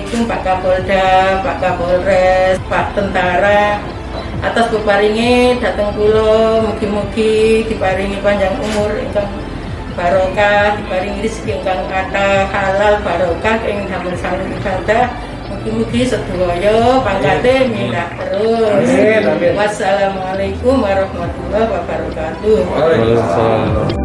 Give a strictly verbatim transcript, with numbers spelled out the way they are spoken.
Assalamualaikum Pak Kapolda, Pak Kapolres, Pak Tentara atas peparinge dateng kula, mugi-mugi diparingi panjang umur ingkang barokah, diparingi rezeki ingkang kathah halal barokah ing damel sami ibadah. Mugi-mugi sedaya pangkate mindah terus. Wassalamualaikum warahmatullahi wabarakatuh. Waalaikumsalam.